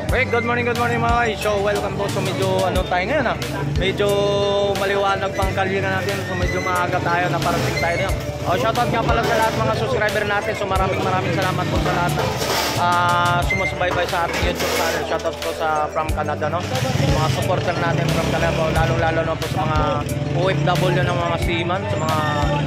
Okay, good morning mga guys. So welcome po. So medyo ano tayo ngayon medyo maliwanag pang kalinga natin. So medyo maaga tayo na parating tayo ngayon. Shoutout nga pala sa lahat mga subscriber natin. So maraming salamat po sa lahat ng sumusubaybay sa ating YouTube channel. Shoutout po sa from Canada, no? Mga supporter natin from Canada, lalo na po sa mga OFW ng mga seaman, sa mga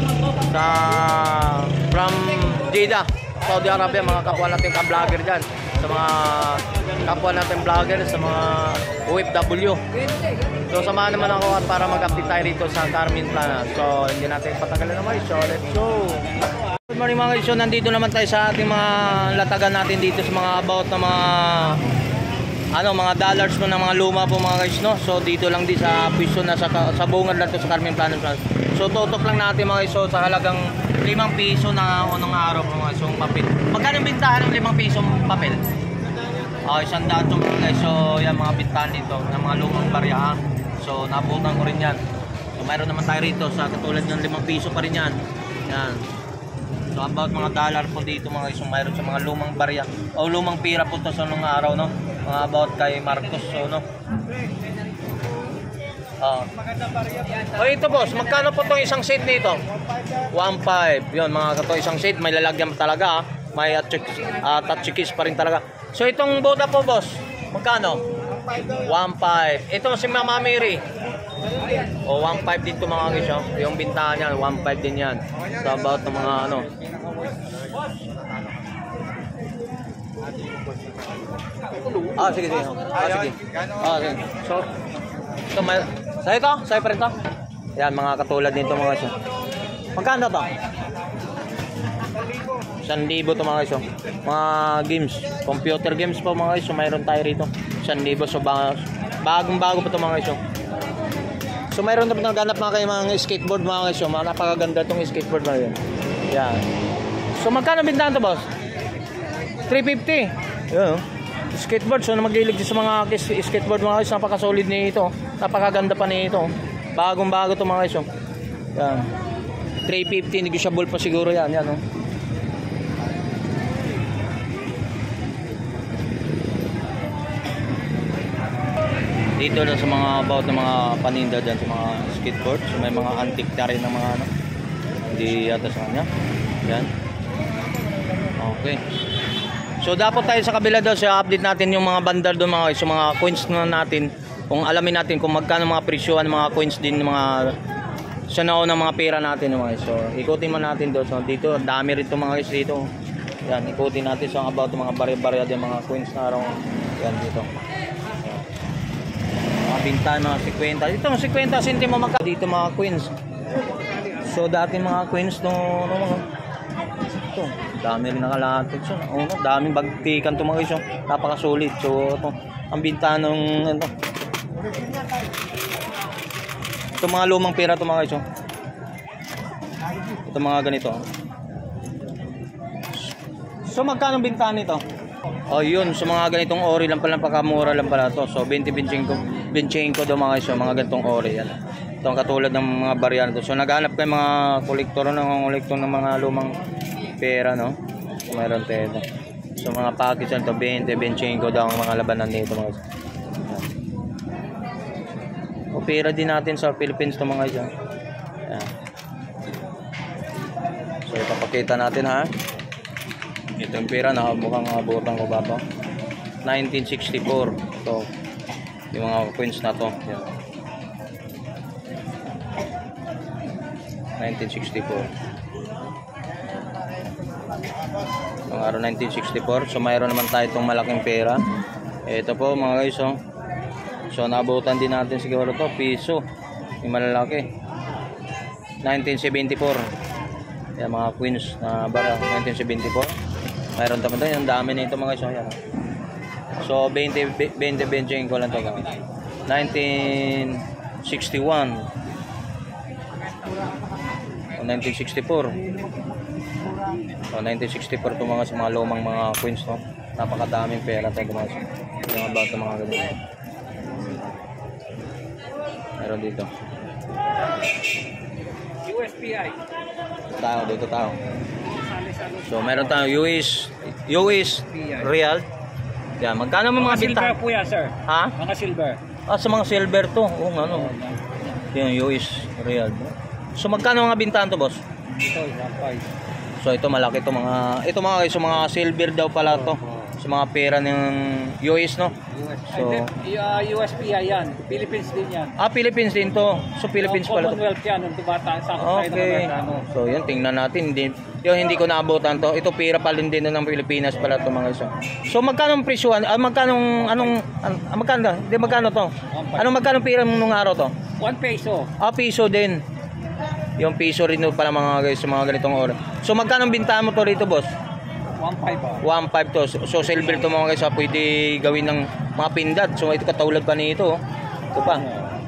from Jeddah, Saudi Arabia, mga kapwa natin ka-vlogger dyan, sa mga kapwa natin vlogger, sa mga OFW. So samahan naman ako at para mag-update tayo rito sa Carmen Plana. So hindi natin patagalin naman. So let's go. Good morning mga guys. So nandito naman tayo sa ating mga latagan natin dito sa mga about na mga dollars mo ng mga luma po mga guys, no. So dito lang din sa piso na sa bungad lang to sa Carmen Plana. So totok lang natin mga guys. So sa halagang 5 piso na unang araw po mga guys, yung papel. Magkano bintahan ng 5 piso papel? 100 to mga guys. So yan mga bintahan dito ng mga lumang barya. So nabutan ko rin yan. So mayroon naman tayo rito sa katulad ng 5 piso pa rin yan. Yan. So about mga dollar po dito mga guys. So mayroon sa mga lumang barya o lumang pira po to sa nung araw, no. Mga about kay Marcos, so no. Ito boss, magkano po itong isang set nito? 1.5. Yun mga kato, isang set may lalagyan talaga, may touch pa rin talaga. So itong boda po boss, magkano? 1.5. Ito si Mama Mary. 1.5 dito mga guys, oh. Yung bintahan niyan 1.5 din yan. So about ng mga ano. Sige. Sige. Sige. So may sa'yo pa rin to. Yan mga katulad nito mga guys. Magkano to? 1,000 to mga guys. Mga games, computer games po mga guys. So mayroon tayo rito 1,000. So bagong-bago pa to mga guys. So mayroon na naghanap mga kayo mga skateboard mga guys. So napakaganda tong skateboard na yun. Yan. So magkano bintahan to boss? 350. Yan. Skateboard, so na maglilig sa mga skateboard mga guys, napaka-solid nito. Napakaganda pa nito. Bagong-bago to mga guys. Yan. 350, negotiable pa siguro yan, yan, oh. Dito na sa mga about ng mga paninda dyan sa mga skateboard. So may mga antique na rin ng mga ano. Hindi yata sa kanya. Yan. Okay. So dapat tayo sa kabila daw sa update natin yung mga bandar doon mga guys, so mga coins na natin, kung alamin natin kung magkano mga presyohan ng mga coins din ng mga sa naon ng mga pera natin mga guys. So ikutin man natin doon. So dito dami rin itong mga guys dito. Yan, ikutin natin so about mga barya-barya din mga coins na araw. Yan dito. Mga bintahan mga 50. Dito mga 50 sentimo magkano dito mga coins. So dati mga coins no ito, dami rin nakalatag. So, daming bagtikan ito mga guys. Napakasulit. So, ito, ang bintahan ng ito mga lumang pera ito mga guys. Ito mga ganito. So, magkano bintahan nito? Yun. So, mga ganitong ori lang pala, pakamura lang pala ito. So, 20-25 daw mga guys. So, mga ganitong ori. Yan. Ito ang katulad ng mga barya nito. So, naghanap kayo mga kolektor ng mga lumang pera, no? So, mayroon tayo ito. So mga package ito 20-25 daw ang mga labanan dito mga guys. O pera din natin sa Philippines ito mga guys. Yan. So ipapakita natin ha. Ito yung pera na mukhang abutan ko ba ito. 1964. So yung mga coins na to. Yan. 1964. Ang araw 1964. So mayroon naman tayo itong malaking pera. Ito po mga guys, oh. So nabutan din natin siguro to piso. Yung malalaki 1974. Yan mga queens na bara 1974. Mayroon naman tayo. Ang dami nito mga guys, oh. Yan. So 20 ko lang to guys. 1961 o 1964. So 1964 ito mga sa mga lumang mga coins, no? Napakadaming pera tayo mga yung about mga ganyan. Meron dito USPI tao. So meron tayong US real Yan, magkano mo mga silver bintahan? po yan, sir. Ha? Mga silver. Sa mga silver to. Oo, ano. Yan, US real. So, magkano mga bintahan to, boss? Ito, 1.5. So, ito malaki to mga... Ito mga guys, so mga silver daw pala to. Sa mga pera ng US, no? US. So, USPI yan. Philippines din yan. Philippines din to. So, Philippines pala to. Commonwealth yan. Nung tumataan sa akin Okay. So, yan, tingnan natin. Hindi ko naabutan to. Ito, pera pa din ng Pilipinas pala to mga isa. So, magkano ang presyuan? Magkano to? Magkano pera nung araw to? 1 peso. Piso din. Yung piso rin pala mga guys, sa mga ganitong oras. So, magkano ang bintahan mo to rito, boss? 1.5 1.5 to. So, silver to mga guys, pwede gawin ng mga pindad. So, ito katulad pa nito. Ito pa.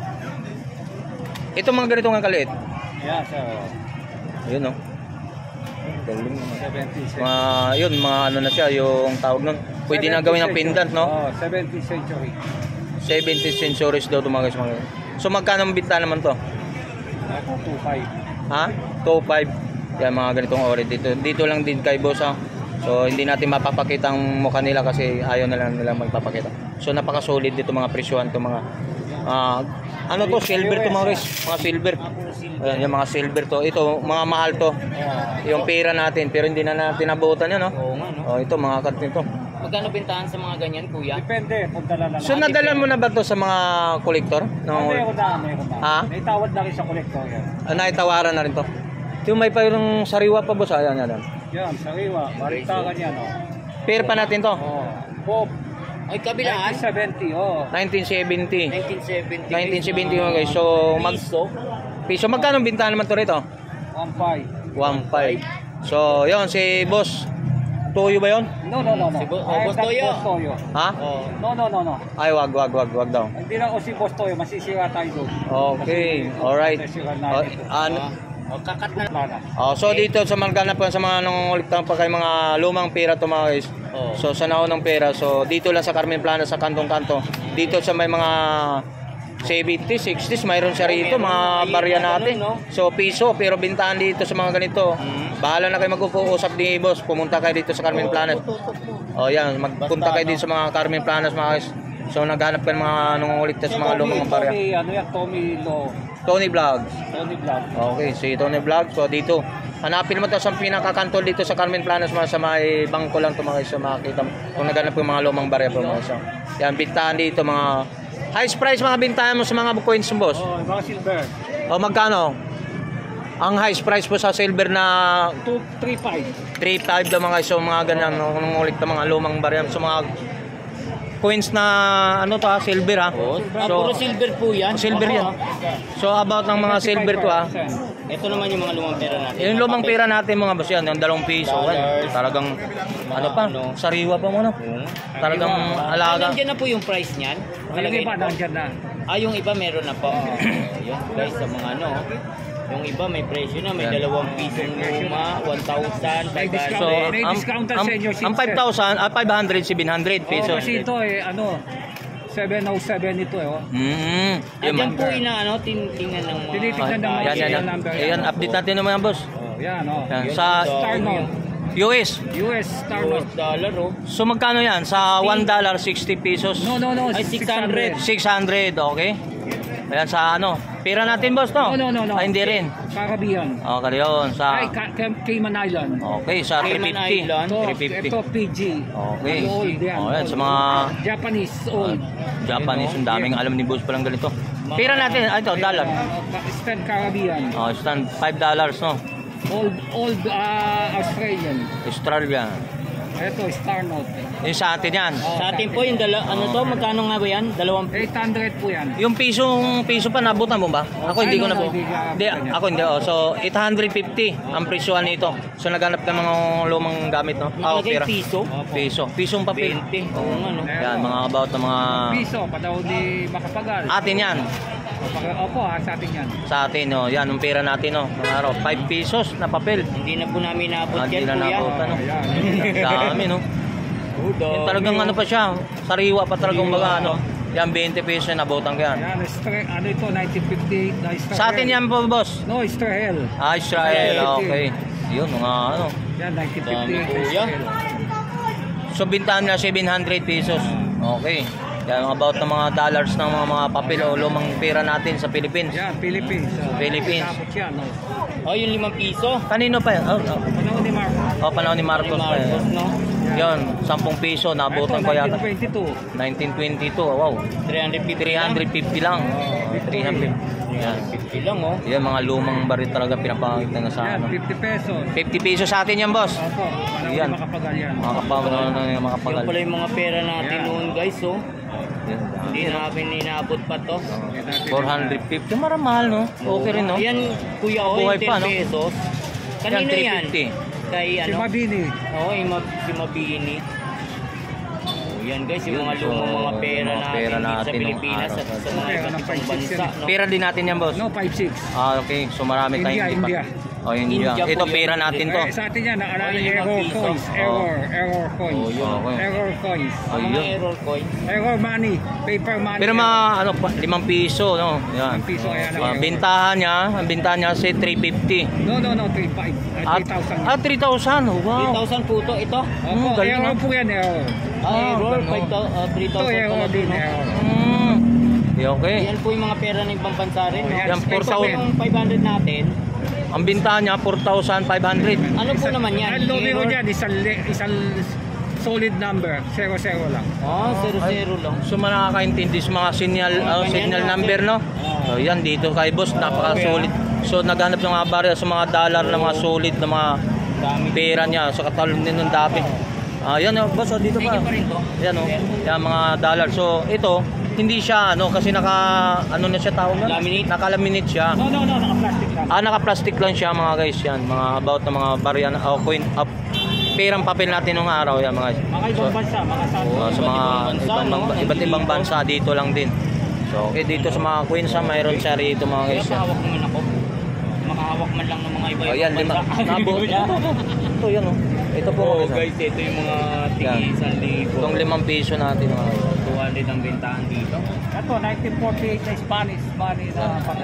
Ito mga ganito nga kaliit. Yeah, sir. Ayun, no? Galing. 70 Yun, mga ano na siya, yung tawag nun. Pwede na gawin ng pendant, no? 17th century. 17th centuries daw ito mga guys. So, magkano ang binta naman to? 2.5. Ha? 2.5. Yan, mga ganitong ori dito. Dito lang din kay boss, ha? So, hindi natin mapapakita ang mukha nila kasi ayaw na lang nila magpapakita. So, napaka-solid dito mga presyohan to mga ano to, silver to mga guys. Mga silver. Ayan, yung mga silver to. Ito, mga mahal to. Yung pera natin, pero hindi na natin nabutan yan, no? Oo nga, no? Ito, mga kantin to. Magkano bintahan sa mga ganyan, kuya? Depende kung dala lang. So, nadala mo na ba to sa mga kolektor? Meron na. Ha? May tawad na rin sa kolektor yan. Naitawaran na rin to. Yung may pa yung sariwa pa boss. Ayan. Yan, sariwa. Baliktakan yan, oh. Pera pa natin to. Bob. Ay, kabilaan? 1970, oh. 1970. 1970. 1970 mga guys. So, piso. Magkano ang bintahan naman to rito? 1.5. 1.5. So, yon si boss. Tuyo ba yon? No. Si Boss Toyo. Ha? No. Ay, wag daw. Hindi lang si Boss Toyo, masisira tayo doon. Okay. Alright. Kakat na. So dito sa mga ganap sa mga nangunguliktang pa kay mga lumang pera to mga guys. So sa naunang pera. So dito lang sa Carmen Plana sa kantong-kanto. Dito sa may mga 70s, 60s, mayroon siya rito, mga barya natin. So, piso, pero bintahan dito sa mga ganito. Bahala na kayo mag-uusap ni boss. Pumunta kayo dito sa Carmen Planas. Yan, magpunta kayo dito sa mga Carmen Planas, mga guys. So, naghanap ka ng mga nangungulikta sa mga lumang barya. Tony Vlog. Okay, si Tony Vlog. So, dito. Hanapin mo ito sa pinakakantol dito sa Carmen Planas, mga sa may bangko lang ito, mga guys. So, makakita mo kung naghanap yung mga lumang barya po, mga guys. Yan, bintahan dito, mga highest price mga bintahan mo sa mga coins mo, boss? Mga silver. Magkano? Ang highest price po sa silver na 3.5. 3.5 daw mga so mga ganyan nung ulit na mga lumang barya so mga coins na ano to silver ha. Puro silver po yan. Silver yan. So about ng mga silver to ha. Ito naman yung mga lumang pera natin. Yung lumang pera natin mga boss yan, yung 2 piso. Talagang ano pa, sariwa pa mo no. Talagang alaga. Nandiyan na po yung price niyan. Yung iba nandiyan na. Yung iba meron na po. Yung guys sa mga ano. Yung iba may presyo na, may 2 pisong luma, 1,000, 500. So, May discounted sa inyo, ang 5,000, 500, 700 pesos. Kasi ito 707 ito Yan po tingnan ng mga... Tinitignan ng mga yan. number. Ayan, update natin naman boss. Yan Sa Star Note. US Star Note. dollar So magkano yan? Sa $1, 60 pesos? No. Ay, 600. 600, okay. Ayan sa ano. Pera natin boss to? No. Ay, hindi rin. Caribbean. Okay yun. Sa... Cayman Island. Okay, sa Cayman 350. Island. 350. Ito PG. Okay. Old yan. Ayan, sa mga... Japanese old. Japanese, ang daming alam ni boss palang ganito. Pera natin, ito, dollar. Stand Caribbean. Stand $5, no? Old Australian. Australia. Ito, Star Note. Yung sa atin yan. Sa atin po yung magkano nga ba yan? 800 po yan. Yung piso pa nabutan mo ba? Ako hindi ko na po. Hindi, ako hindi. So 850 ang presyohan nito. So naghanap ka ng mga lumang gamit, no? Nakalagay Pera. piso? Pisong papel. 20. Oo nga, no? Yan, mga about na mga... Piso, pa daw di makapagal. Atin yan. Opo, sa atin yan. Sa atin, no? Yan, ang pera natin, no? Mga araw, 5 pesos na papel. Hindi na po namin naabot Hindi yan, na kuya. nabutan, no? Ayan. Dami, no? Yung talagang ano pa siya, sariwa pa talagang baga, ano? Yan, 20 pesos na nabutan ko yan. Yan, ano ito, 1950 na Israel. Sa atin yan po, boss? No, Israel. Israel, okay. Yun, mga ano. Yan, Dami, 1950 kuya. Israel. So bintahan na 700 pesos. Okay. Yan about ng mga dollars ng mga papel o lumang pera natin sa Philippines. Yan, Philippines. Philippines. Tapos yan, no? Oh, yung 5 piso. Kanino pa yan? Panahon ni Marcos. Panahon ni Marcos pa yan. Marcos, no? Yan, 10 piso, nabutan ko yata. 1922. 1922, wow. 350 350 lang. 350. Yan. 350 lang, oh. Yan, mga lumang baril talaga pinapakita na sa Yan, ano. 50 pesos. 50 pesos sa atin yan, boss. Opo, panahon Yan. ni Makapagal yan. Yung Makapagal. pala yung mga pera natin Yan. noon, guys, oh. Yan. Hindi namin inaabot pa to. 450, maramahal, no? Okay rin, no? Ayan, kuya, oh, Buhay yung 10 pa, no? pesos. Kanino yan? 350. Kay Si ano? Mabini. Oo, si Mabini. Oh, yan guys, yung mga So, lumang mga pera mga pera natin dito sa natin nung Pilipinas araw. at sa mga Pera iba't ng ibang 5-6 bansa, yan. no? Pera din natin yan, boss. No, 5-6. Okay. So marami tayong India, hindi pa. India. Oh, India. India Ito po pera yun. natin to. Sa atin yan, naalala Oh, yung yung error piso. coins. Error Oh, coins. yun. Okay. Error coins. Oh, Ang mga yun. error coins. Error money. Paper money. Pero mga ano, 5 piso, no? Yan. 5 piso, ayan ang error. Ang bintahan niya si 350. No, 3,500. At 3,000. 3,000. Oh, wow. 3,000 po to, ito. Opo, galing, error ah. po yan, error. Error, ganun. 3,000 Ito, error pala din, din. error. Okay. Yan po yung mga pera ng ibang bansa rin, no? Yan, Yan, 4,000. Yung 500 natin, Ang bintahan niya 4,500. ano po naman yan? Ang lobi ko Error? dyan, isang solid number. 0-0 lang. Oh, 0-0 lang. So makakaintindi sa mga signal number, no? So yan dito kay boss, napaka-solid. So naghanap ng mga barya sa mga dollar na mga solid na mga Dami. pera niya. So katalon din nung dati. Yan o, boss, dito pa. Tingin pa rin to. Yan o, yan mga dollar. So ito, hindi siya kasi ano na siya tawag na? Laminate? Naka-laminate siya. No, naka-plastic lang. Naka-plastic lang siya mga guys yan. Mga about na mga barya coin perang papel natin nung araw yan mga guys. Mga ibang bansa, mga Sa mga iba't ibang bansa dito lang din. So okay, dito sa mga Queens mayroon siya rito mga Kaya guys. pakahawak naman ako. Makahawak man lang ng mga iba-ibang Yan, lima. Nabo. Ito yan o. Ito po Oh, mga guys. guys, ito yung mga Yan. tigi 1,000. Itong 5 piso natin mga guys. 200 ang bentahan dito. Ito, 1948 na Spanish money na papel.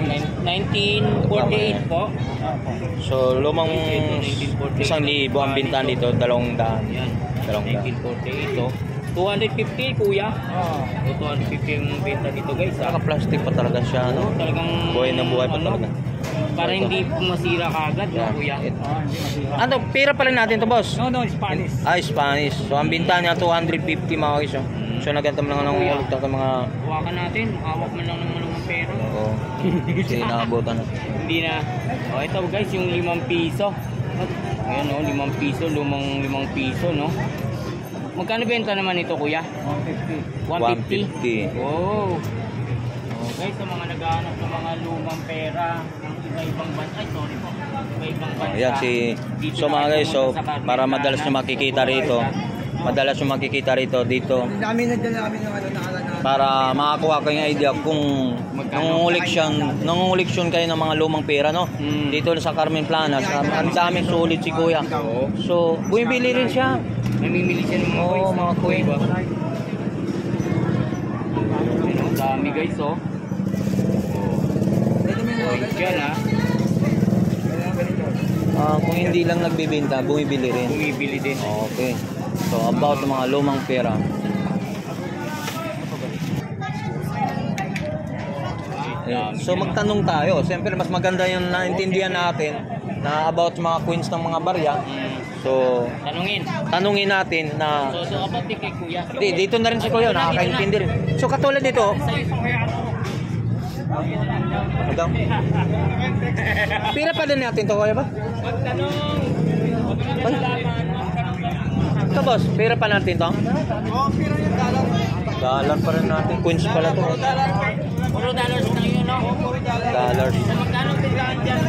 1948 po. So lumang 1,000 ang bintahan dito, 200. Yan. 200. 1948 to. 250 kuya. Oh. 250 yung benta dito guys. Naka-plastic pa talaga siya. No? Talagang Buhay na buhay pa talaga. Para hindi masira kagad, no, Yan. kuya. Hindi masira. Ano, pera pala natin to boss? No, Spanish. Spanish. So ang bintahan niya 250 mga guys. So nagantam lang ng ulit ng mga Hawakan natin, hawak man lang ng malumang pera. Oo. Kasi naabutan na. Hindi na. Oh, ito guys, yung 5 piso. Ayan oh, 5 piso, lumang 5 piso, no? Magkano benta naman ito, kuya? 150. 150. Oh. Oh, guys, sa mga naghahanap ng mga lumang pera ng iba-ibang bansa, ay sorry po, iba-ibang bansa. Ayan Dito so mga na guys, so pumunta sa Carmen para madalas Planas. nyo makikita rito. Madalas nyo makikita rito dito. Dami nagdala kami ng nakala na. Para makakuha kayo ng idea kung nangunguliksyon kayo ng mga lumang pera, no? Dito sa Carmen Planas, ang daming sulit si Kuya. So, bumibili rin siya. Namimili siya ng mga Oo, coins. mga coin. Diba? Ayun, ang dami guys, oh. Coins yan, ha. Kung hindi lang nagbibenta, bumibili rin. Bumibili din. Okay. So, about mga lumang pera. So, magtanong tayo. Siyempre, mas maganda yung naintindihan natin na about mga coins ng mga barya. So, tanungin natin na So about kay kuya. dito na rin si Kuya, nakakaintindi rin. So, katulad dito, Madam. Pira pa din natin to, Kuya ba? Ito, boss, pira pa natin to? Oo, pira yung dollar. Dollar pa rin natin. Coins pala to. Puro dollars na yun, no? Dollars. Magkano biglaan dyan?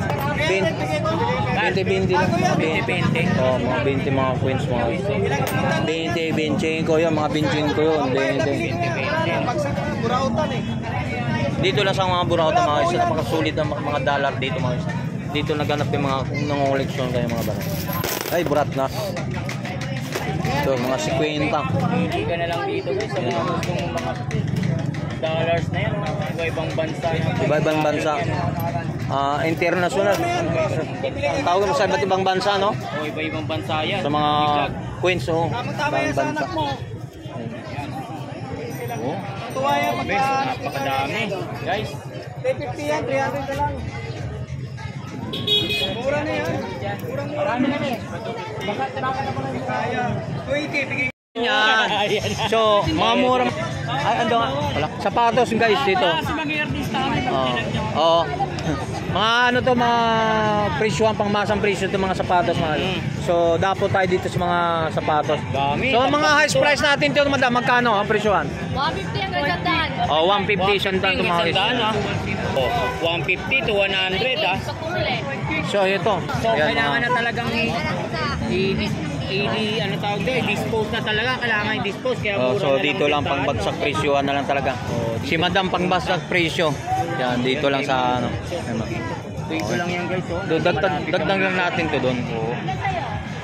20 lang. 20. Oh, mga 20 mga coins mga. 20 ko yun, mga 20 ko yun. 20. Pagsak, burautan eh. Dito lang sa mga burauta mga isa, napakasulit ng mga dollar dito mga isa. Dito naganap yung mga nangunguleksyon kayo mga barang. Ay, burat na. So, mga 50. Hindi ka na lang dito guys sa mga gustong mga dollars na yan. Iba-ibang bansa yan. Iba-ibang bansa. International. Tawag mo sa iba't ibang bansa, no? O iba-ibang bansa yan. Sa mga Queens, oh. Tama yan sa anak mo. Oh. Tuwa yan Guys, pagka... napakadami. Guys, 350 yan, 300 ka lang. Mura na yan. Murang-mura na yan. Baka tinaka naman ang kaya. 20, bigay. Yan. So, mga mura. Ay, ando nga. Wala. Sapatos guys dito. Oo. Mga ano to, mga presyuhan, pang masang presyo to mga sapatos mga. So, dapat tayo dito sa mga sapatos. dami. So, mga highest price natin to, madam, magkano ang presyuhan? 150 ang gandaan. Oh, 150 isang tan to mga guys. Isang daan, Oh, 150 to 100 ah. Sa kulay. So, ito. So, Ayan, kailangan na mga- talagang ano tawag doon, dispose na talaga. Kailangan i-dispose. Kaya Oh, mura so na dito lang ang pang tindahan, bagsak no? presyohan na lang talaga. Si madam pang bagsak presyo. Yan, dito lang sa ano. Dito lang yan guys. Oh. Dagdag lang natin to doon.